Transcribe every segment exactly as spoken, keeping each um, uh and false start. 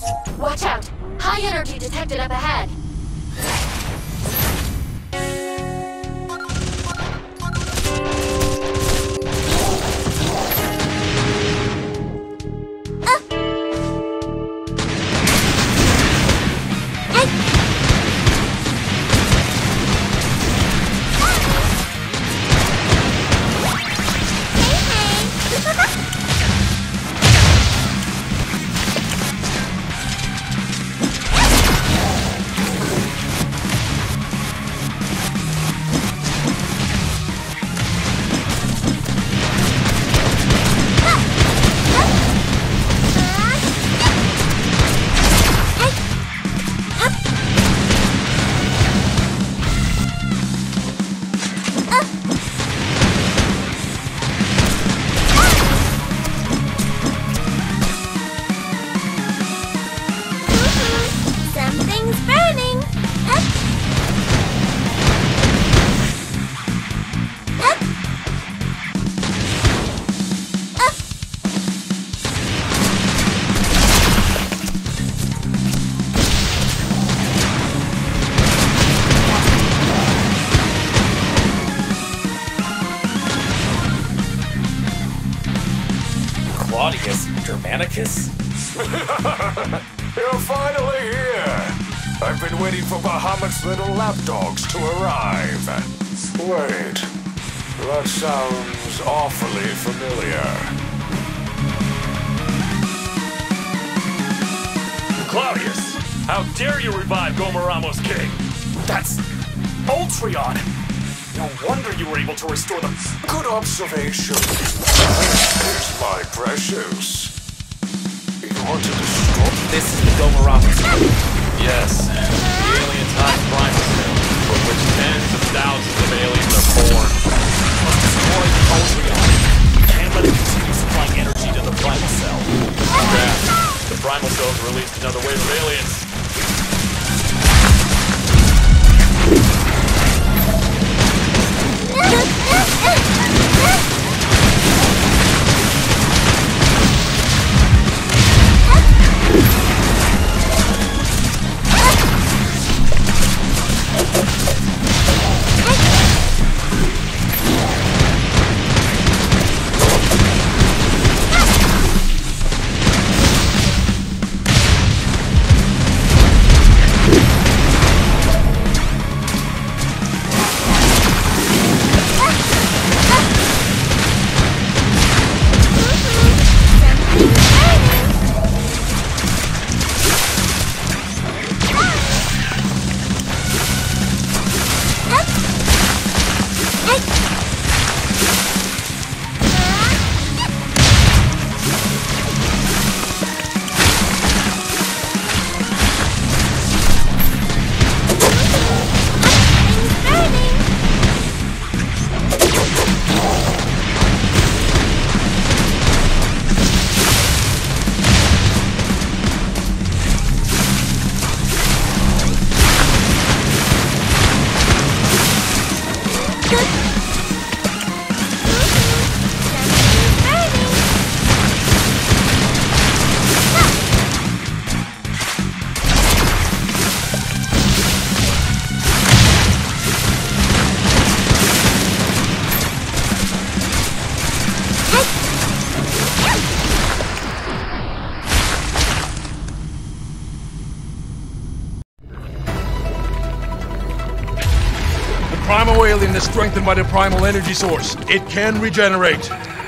Watch out! High energy detected up ahead. Claudius Germanicus? You're finally here! I've been waiting for Bahamut's little lapdogs to arrive. Wait, that sounds awfully familiar. Claudius, how dare you revive Gomoramos King? That's Ultreon! No wonder you were able to restore them. Good observation. Here's my precious. You want to destroy... This is the Gomoramos King. Yes, the alien's high primal cell, for which tens of thousands of aliens are born. Must destroy the Ultreon, and let it continue supplying energy to the primal cell. Perhaps the primal cells released another wave of aliens. Primal alien is strengthened by the primal energy source. It can regenerate.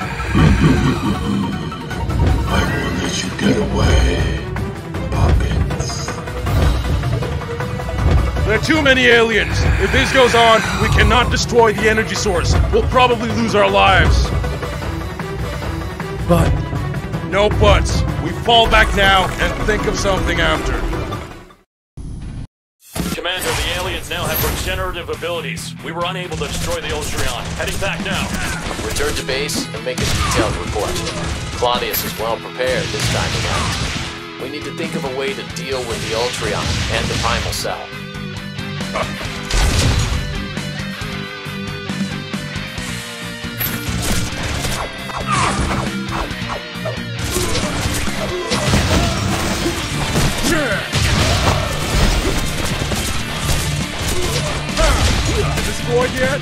I won't let you get away, Poppins. There are too many aliens. If this goes on, we cannot destroy the energy source. We'll probably lose our lives. But... No buts. We fall back now and think of something after. Commander, the aliens now have regenerative abilities. We were unable to destroy the Ultreon. Heading back now. Return to base and make a detailed report. Claudius is well prepared this time around. We need to think of a way to deal with the Ultreon and the primal cell. destroyed yet?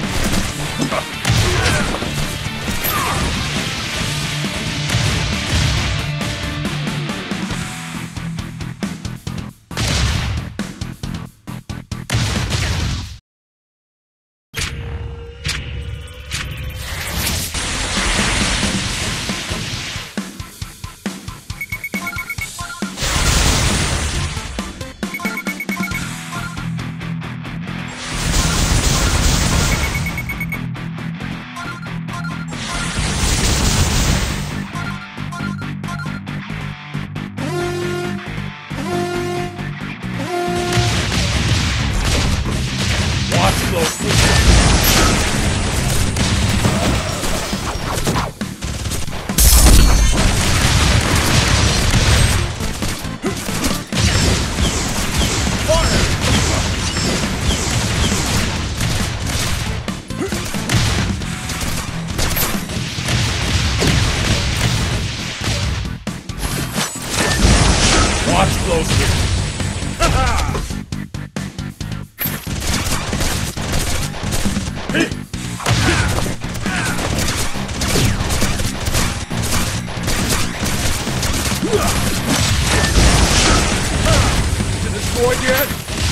Watch closely. Is it destroyed yet?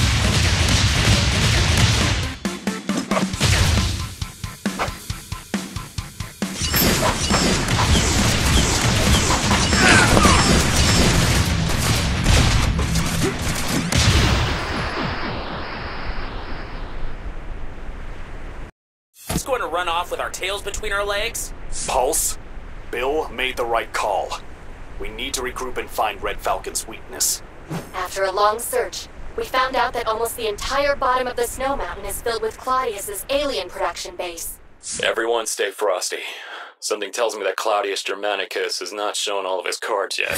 Just going to run off with our tails between our legs? Pulse, Bill made the right call. We need to regroup and find Red Falcon's weakness. After a long search, we found out that almost the entire bottom of the snow mountain is filled with Claudius's alien production base. Everyone stay frosty. Something tells me that Claudius Germanicus has not shown all of his cards yet.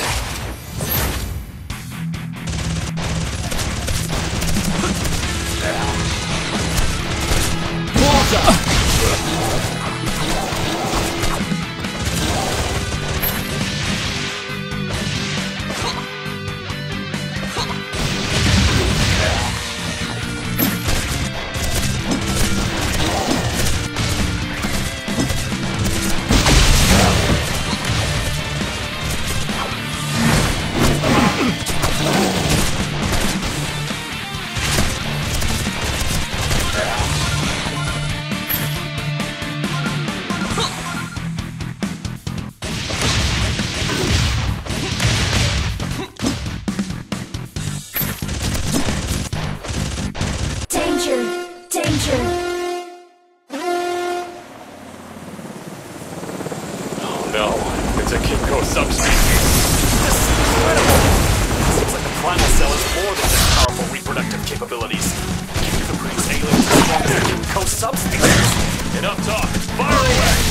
No, it's a Kimco subspecies. This is incredible! Seems like the primal cell has more than just powerful reproductive capabilities. Can you produce aliens as strong as the Kimco subspecies? Enough talk. Fire away!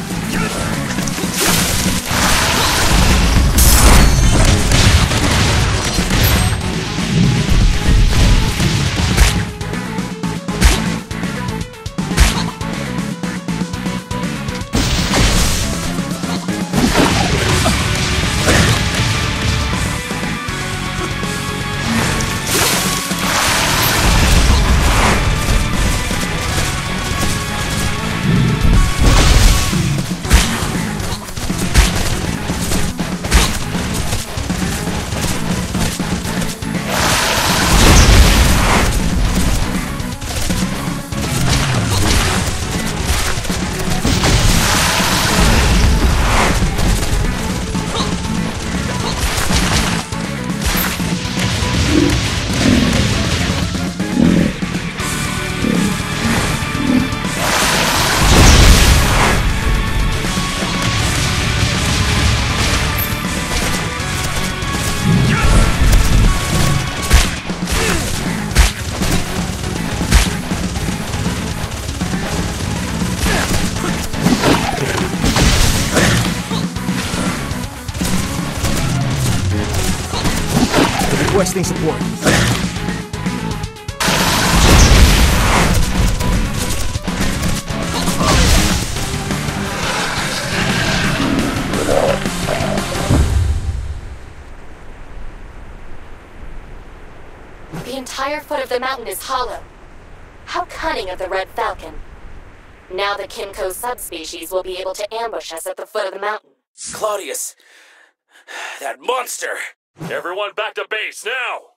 Requesting support. The entire foot of the mountain is hollow. How cunning of the Red Falcon. Now the Kimco subspecies will be able to ambush us at the foot of the mountain. Claudius, that monster! Everyone back to base now!